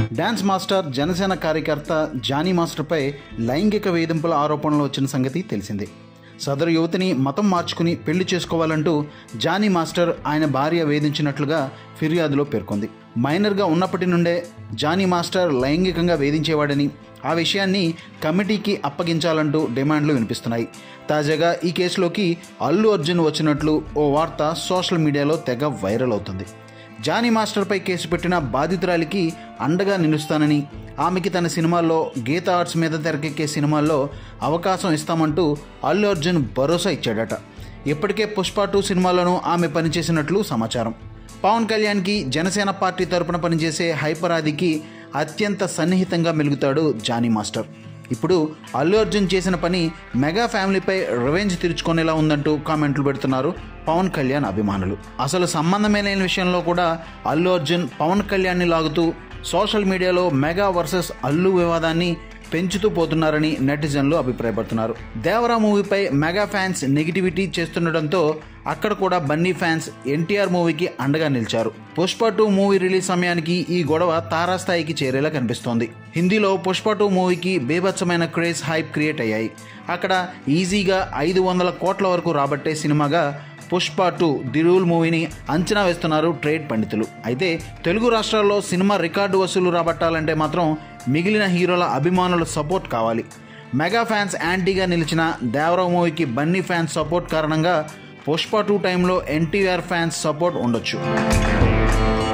Dance master Janasena కార్యకర్త Johnny మాస్టర్పై లైంగిక వేధింపుల ఆరోపణలు వచ్చిన సంగతి తెలిసిందే. సదరు యువతిని మతం మార్చుకుని పెళ్లి చేసుకోవాలంటూ జానీ మాస్టర్ ఆయన భార్య వేధించినట్లుగా ఫిర్యాదులో పేర్కొంది. మైనర్గా ఉన్నప్పటి నుండే జానీ మాస్టర్ లైంగికంగా వేధించేవాడని, ఆ విషయాన్ని కమిటీకి అప్పగించాలంటూ డిమాండ్లు వినిపిస్తున్నాయి. తాజాగా ఈ కేసులోకి అల్లు అర్జున్ వచ్చినట్లు ఓ వార్త సోషల్ మీడియాలో తెగ వైరల్ అవుతుంది. జానీ మాస్టర్పై కేసు పెట్టిన బాధితురాలికి అండగా నిలుస్తానని, ఆమెకి తన సినిమాల్లో గీత ఆర్ట్స్ మీద తెరకెక్కే సినిమాల్లో అవకాశం ఇస్తామంటూ అల్లు అర్జున్ భరోసా ఇచ్చాడట. ఇప్పటికే పుష్ప 2 సినిమాలోనూ ఆమె పనిచేసినట్లు సమాచారం. పవన్ కళ్యాణ్కి జనసేన పార్టీ తరపున పనిచేసే హైపర్ ఆదికి అత్యంత సన్నిహితంగా మెలుగుతాడు జానీ మాస్టర్. ఇప్పుడు అల్లు అర్జున్ చేసిన పని మెగా ఫ్యామిలీపై రివెంజ్ తీర్చుకునేలా ఉందంటూ కామెంట్లు పెడుతున్నారు పవన్ కళ్యాణ్ అభిమానులు. అసలు సంబంధమే లేని విషయంలో కూడా అల్లు అర్జున్ పవన్ కళ్యాణ్ని లాగుతూ సోషల్ మీడియాలో మెగా వర్సెస్ అల్లు వివాదాన్ని పెంచుతూ పోతున్నారని నెటిజన్లు అభిప్రాయపడుతున్నారు. దేవరా మూవీపై మెగా ఫ్యాన్స్ నెగిటివిటీ చేస్తుండటంతో అక్కడ కూడా బన్నీ ఫ్యాన్స్ ఎన్టీఆర్ మూవీకి అండగా నిలిచారు. పుష్ప 2 మూవీ రిలీజ్ సమయానికి ఈ గొడవ తారాస్థాయికి చేరేలా కనిపిస్తోంది. హిందీలో పుష్ప 2 మూవీకి బీభత్సమైన క్రేజ్, హైప్ క్రియేట్ అయ్యాయి. అక్కడ ఈజీగా 500 కోట్ల వరకు రాబట్టే సినిమాగా పుష్ప 2 ది రూల్ మూవీని అంచనా వేస్తున్నారు ట్రేడ్ పండితులు. అయితే తెలుగు రాష్ట్రాల్లో సినిమా రికార్డు వసూలు రాబట్టాలంటే మాత్రం మిగిలిన హీరోల అభిమానుల సపోర్ట్ కావాలి. మెగా ఫ్యాన్స్ యాంటీగా నిలిచిన దేవరా మూవీకి బన్నీ ఫ్యాన్స్ సపోర్ట్ కారణంగా పుష్ప 2 టైంలో ఎన్టీఆర్ ఫ్యాన్స్ సపోర్ట్ ఉండొచ్చు.